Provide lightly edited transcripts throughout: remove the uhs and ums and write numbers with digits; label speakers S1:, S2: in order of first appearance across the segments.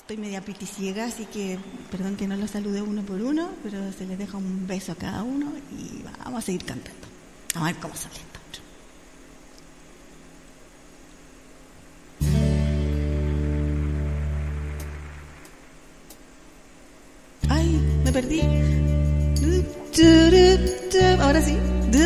S1: Estoy media piticiega, así que perdón que no los salude uno por uno, pero se les deja un beso a cada uno y vamos a seguir cantando. Vamos a ver cómo sale esto. Ay, me perdí. Ahora sí.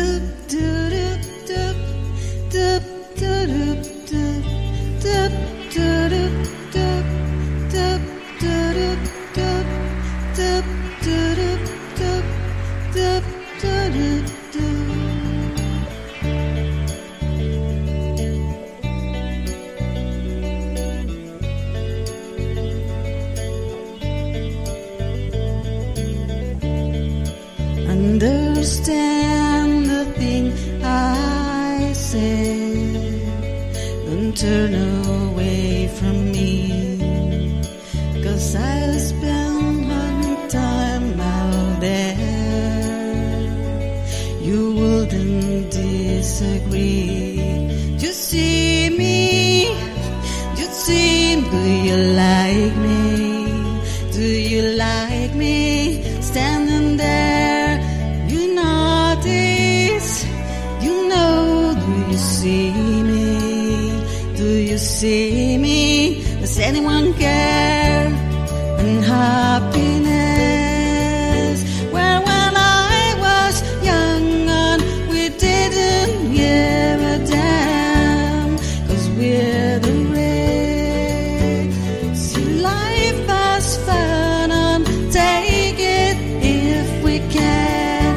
S1: Understand the thing I say. Don't turn away from me, 'cause I spend my time out there. You wouldn't disagree. You see me, you see, do you like me? Do you like me standing there? You notice, you know, do you see me? Do you see me? Does anyone care? And happiness, well, when I was young and we didn't give a damn, 'cause we're the race. See, life has fun and take it if we can.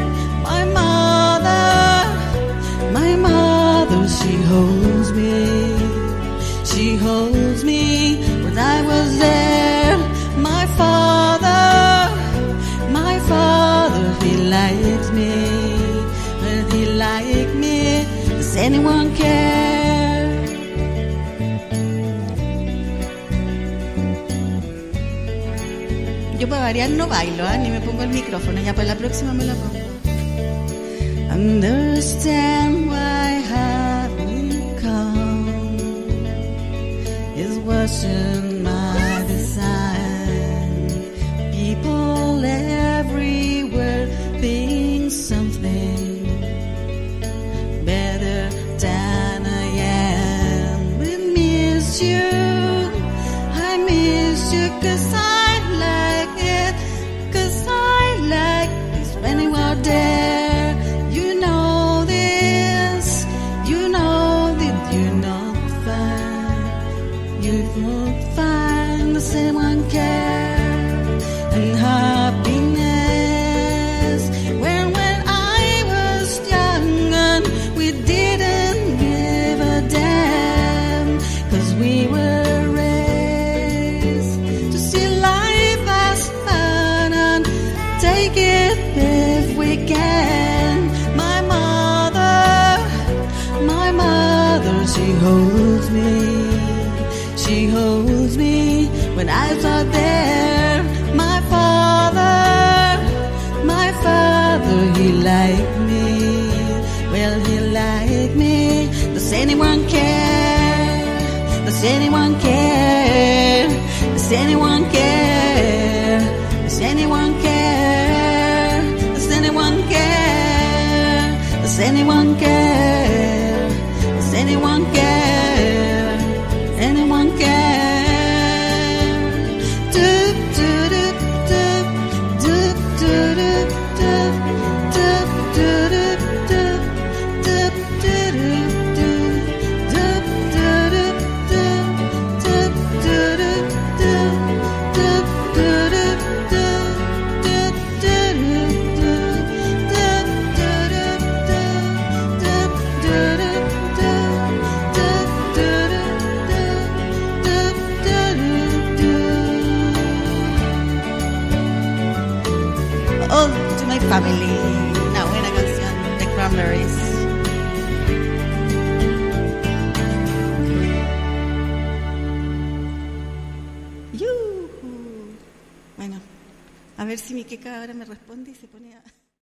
S1: My mother, she holds me when I was there. My father, he likes me. When he likes me, does anyone care? Yo para variar no bailo, ni me pongo el micrófono. Ya para la próxima me la pongo. Understand why having come is wasn't my design. People everywhere think something better than I am. I miss you 'cause I like it, 'cause I like it when you are there. You know this, you know that you're not fine, does anyone care? And happiness, when I was young and we didn't give a damn, 'cause we were raised to see life as fun and take it if we can. My mother, she holds me when I was there. My father, he liked me. Well, he liked me. Does anyone care? Does anyone care? Does anyone care? Does anyone care? Does anyone care? Does anyone care? Does anyone care? Anyone care? All to my family. Una buena canción de Cranberries. Bueno, a ver si mi queca ahora me responde y se pone a...